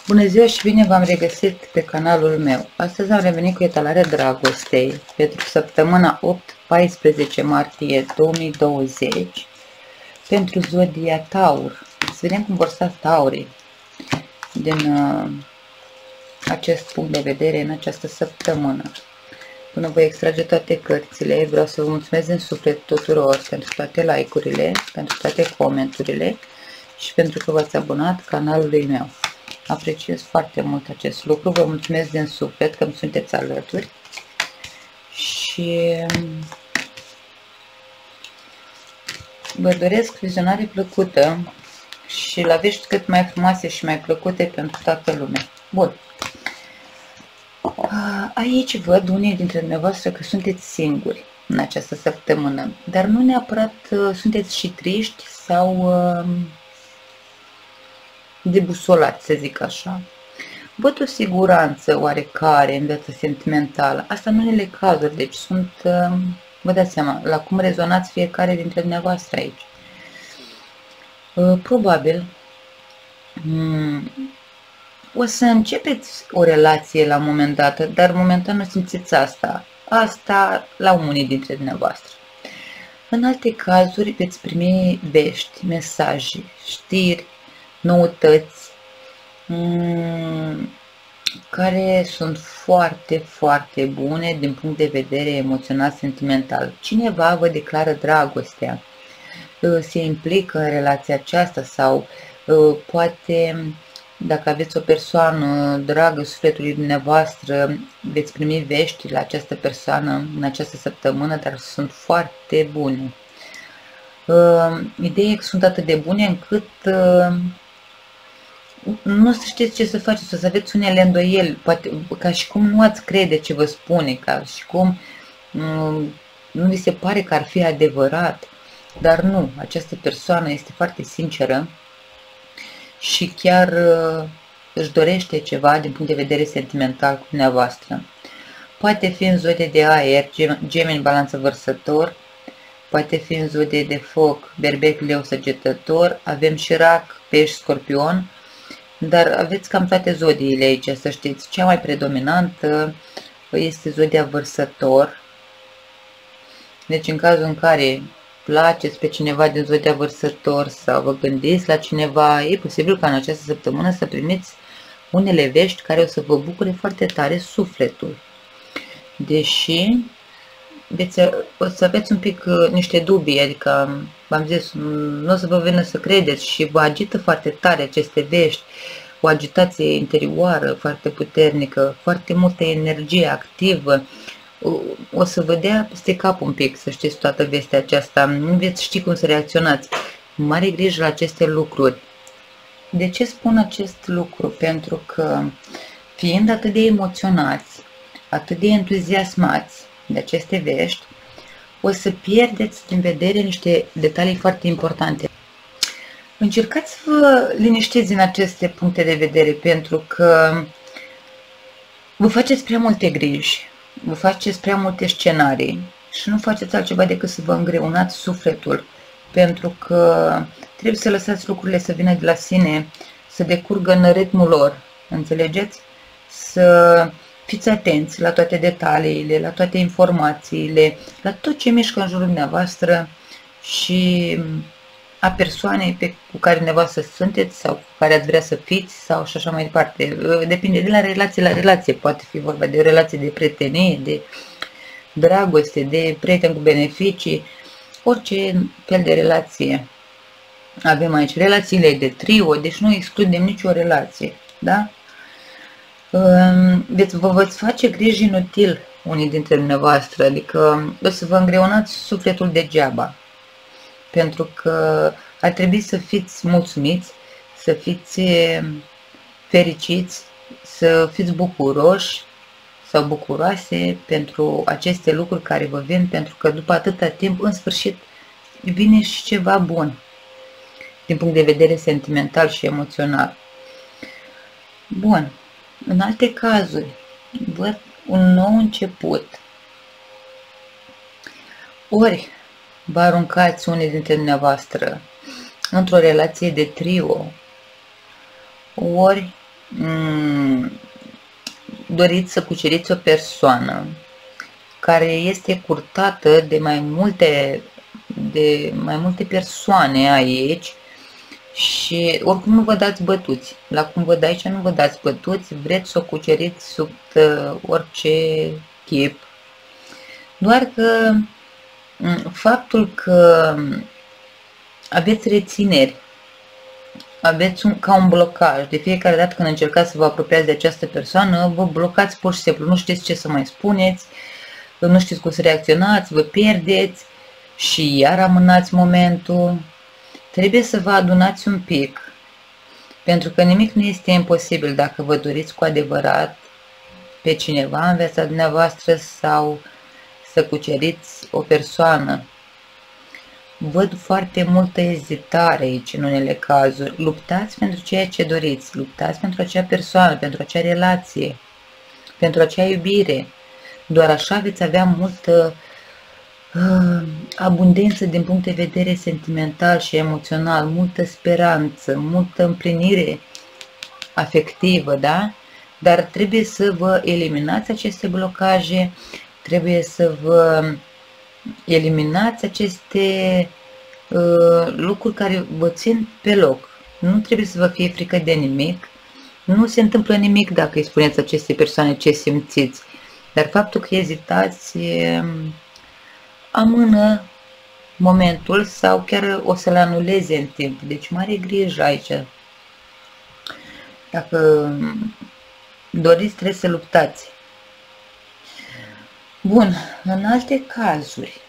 Bună ziua și bine v-am regăsit pe canalul meu. Astăzi am revenit cu etalarea dragostei pentru săptămâna 8-14 martie 2020 pentru zodia Taur. Să vedem cum vor sta taurii din acest punct de vedere în această săptămână. Până voi extrage toate cărțile, vreau să vă mulțumesc din suflet tuturor pentru toate like-urile, pentru toate comenturile și pentru că v-ați abonat canalului meu. Apreciez foarte mult acest lucru, vă mulțumesc din suflet că îmi sunteți alături și vă doresc vizionare plăcută și la vești cât mai frumoase și mai plăcute pentru toată lumea. Bun. Aici văd unii dintre dumneavoastră că sunteți singuri în această săptămână, dar nu neapărat sunteți și triști sau debusolați, să zic așa. Văd o siguranță oarecare în viața sentimentală. Asta în unele cazuri, deci sunt, vă dați seama, la cum rezonați fiecare dintre dumneavoastră aici. Probabil o să începeți o relație la un moment dat, dar momentan nu simțiți asta. Asta la unii dintre dumneavoastră. În alte cazuri veți primi vești, mesaje, știri, noutăți care sunt foarte, foarte bune din punct de vedere emoțional, sentimental. Cineva vă declară dragostea, se implică în relația aceasta sau poate, dacă aveți o persoană dragă sufletului dumneavoastră, veți primi vești la această persoană în această săptămână, dar sunt foarte bune. Ideea e că sunt atât de bune încât nu o să știți ce să faceți, o să aveți unele îndoieli, poate ca și cum nu ați crede ce vă spune, ca și cum nu vi se pare că ar fi adevărat, dar nu, această persoană este foarte sinceră și chiar își dorește ceva din punct de vedere sentimental cu dumneavoastră. Poate fi în zodie de aer, Gemeni, Balanță, Vărsător, poate fi în zodie de foc, Berbec, Leu, Săgetător, avem și Rac, Pești, Scorpion, dar aveți cam toate zodiile aici, să știți. Cea mai predominantă este zodia Vărsător. Deci în cazul în care placeți pe cineva din zodia Vărsător sau vă gândiți la cineva, e posibil ca în această săptămână să primiți unele vești care o să vă bucure foarte tare sufletul. Deși o să aveți un pic niște dubii, adică v-am zis, nu o să vă vină să credeți și vă agită foarte tare aceste vești, o agitație interioară foarte puternică, foarte multă energie activă, o să vă dea peste cap un pic, să știți toată vestea aceasta, nu veți ști cum să reacționați. Mare grijă la aceste lucruri. De ce spun acest lucru? Pentru că fiind atât de emoționați, atât de entuziasmați de aceste vești, o să pierdeți din vedere niște detalii foarte importante. Încercați să vă liniștiți din aceste puncte de vedere, pentru că vă faceți prea multe griji, vă faceți prea multe scenarii și nu faceți altceva decât să vă îngreunați sufletul, pentru că trebuie să lăsați lucrurile să vină de la sine, să decurgă în ritmul lor, înțelegeți? Să fiți atenți la toate detaliile, la toate informațiile, la tot ce mișcă în jurul dumneavoastră și a persoanei cu care dumneavoastră sunteți sau cu care ați vrea să fiți sau și așa mai departe. Depinde de la relație la relație. Poate fi vorba de o relație de prietenie, de dragoste, de prieten cu beneficii, orice fel de relație. Avem aici relațiile de trio, deci nu excludem nicio relație, da? Vă veți face griji inutil unii dintre dumneavoastră, adică o să vă îngreunați sufletul degeaba, pentru că ar trebui să fiți mulțumiți, să fiți fericiți, să fiți bucuroși sau bucuroase pentru aceste lucruri care vă vin, pentru că după atâta timp, în sfârșit, vine și ceva bun din punct de vedere sentimental și emoțional. Bun. În alte cazuri, văd un nou început. Ori vă aruncați unii dintre dumneavoastră într-o relație de trio, ori doriți să cuceriți o persoană care este curtată de mai multe persoane aici și oricum nu vă dați bătuți. La cum văd aici nu vă dați bătuți, vreți să o cuceriți sub orice chip. Doar că faptul că aveți rețineri, aveți ca un blocaj. De fiecare dată când încercați să vă apropiați de această persoană, vă blocați pur și simplu. Nu știți ce să mai spuneți, nu știți cum să reacționați, vă pierdeți și iar amânați momentul. Trebuie să vă adunați un pic, pentru că nimic nu este imposibil dacă vă doriți cu adevărat pe cineva în viața dumneavoastră sau să cuceriți o persoană. Văd foarte multă ezitare aici în unele cazuri. Luptați pentru ceea ce doriți, luptați pentru acea persoană, pentru acea relație, pentru acea iubire. Doar așa veți avea multă abundență din punct de vedere sentimental și emoțional, multă speranță, multă împlinire afectivă, da? Dar trebuie să vă eliminați aceste blocaje, trebuie să vă eliminați aceste lucruri care vă țin pe loc. Nu trebuie să vă fie frică de nimic, nu se întâmplă nimic dacă îi spuneți acestei persoane ce simțiți, dar faptul că ezitați amână momentul sau chiar o să-l anuleze în timp. Deci mare grijă aici. Dacă doriți, trebuie să luptați. Bun, în alte cazuri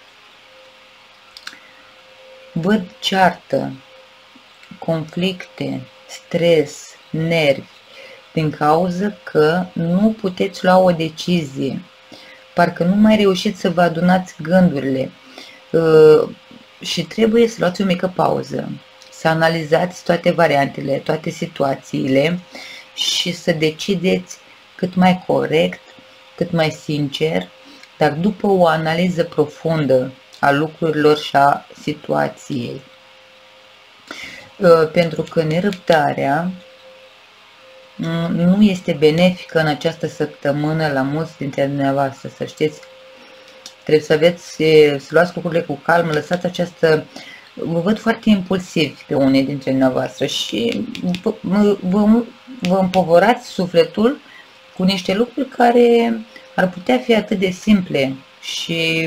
văd ceartă, conflicte, stres, nervi, din cauza că nu puteți lua o decizie. Parcă nu mai reușiți să vă adunați gândurile și trebuie să luați o mică pauză, să analizați toate variantele, toate situațiile și să decideți cât mai corect, cât mai sincer, dar după o analiză profundă a lucrurilor și a situației. Pentru că nerăbdarea nu este benefică în această săptămână la mulți dintre dumneavoastră, să știți. Trebuie să luați lucrurile cu calm, lăsați această... Vă văd foarte impulsivi pe unii dintre dumneavoastră și vă împovorați sufletul cu niște lucruri care ar putea fi atât de simple și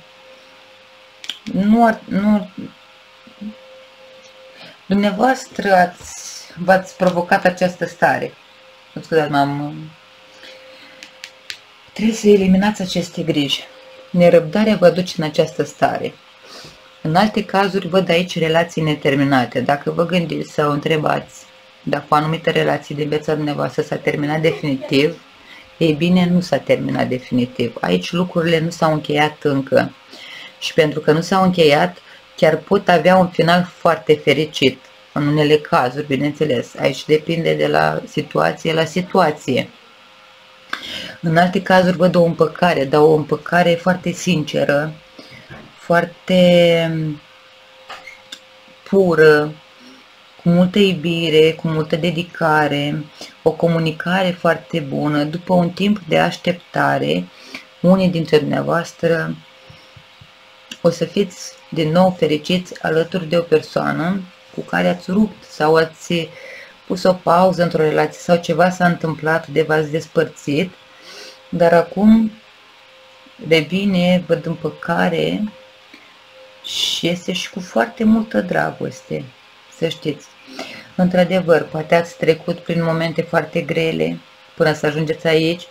dumneavoastră v-ați provocat această stare. Trebuie să eliminați aceste griji. Nerăbdarea vă duce în această stare. În alte cazuri văd aici relații neterminate. Dacă vă gândiți sau întrebați dacă o anumită relație din viața dumneavoastră s-a terminat definitiv, ei bine, nu s-a terminat definitiv. Aici lucrurile nu s-au încheiat încă. Și pentru că nu s-au încheiat, chiar pot avea un final foarte fericit. În unele cazuri, bineînțeles. Aici depinde de la situație la situație. În alte cazuri văd o împăcare, dar o împăcare foarte sinceră, foarte pură, cu multă iubire, cu multă dedicare, o comunicare foarte bună. După un timp de așteptare, unii dintre dumneavoastră o să fiți din nou fericiți alături de o persoană cu care ați rupt sau ați pus o pauză într-o relație sau ceva s-a întâmplat de v-ați despărțit, dar acum revine, văd împăcare și este și cu foarte multă dragoste, să știți. Într-adevăr, poate ați trecut prin momente foarte grele până să ajungeți aici,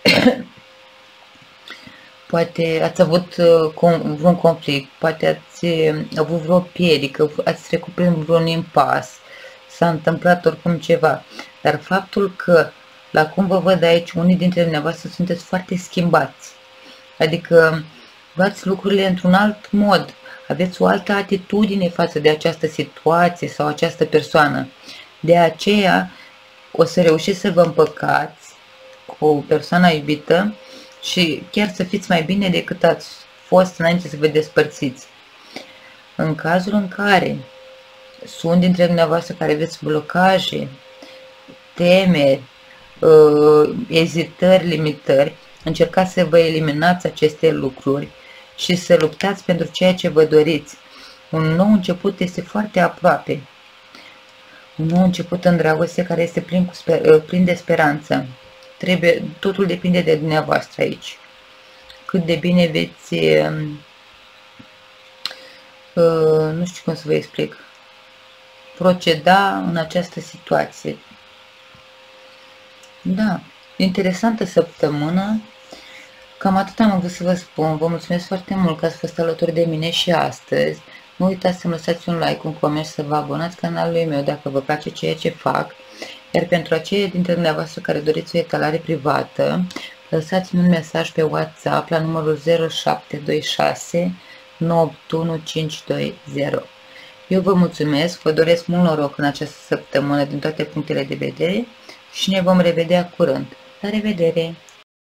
poate ați avut vreun conflict, poate ați avut vreo piedică, ați trecut prin vreun impas, s-a întâmplat oricum ceva. Dar faptul că, la cum vă văd aici, unii dintre dumneavoastră sunteți foarte schimbați, adică luați lucrurile într-un alt mod, aveți o altă atitudine față de această situație sau această persoană. De aceea o să reușiți să vă împăcați cu persoana iubită și chiar să fiți mai bine decât ați fost înainte să vă despărțiți. În cazul în care sunt dintre dumneavoastră care aveți blocaje, temeri, ezitări, limitări. Încercați să vă eliminați aceste lucruri și să luptați pentru ceea ce vă doriți. Un nou început este foarte aproape. Un nou început în dragoste care este plin de speranță. Totul depinde de dumneavoastră aici. Cât de bine veți, nu știu cum să vă explic, proceda în această situație. Da, interesantă săptămână. Cam atât am avut să vă spun. Vă mulțumesc foarte mult că ați fost alături de mine și astăzi. Nu uitați să-mi lăsați un like, un coment și să vă abonați canalului meu dacă vă place ceea ce fac. Iar pentru aceia dintre dumneavoastră care doriți o etalare privată, lăsați-mi un mesaj pe WhatsApp la numărul 0726 98520. Eu vă mulțumesc, vă doresc mult noroc în această săptămână din toate punctele de vedere și ne vom revedea curând. La revedere!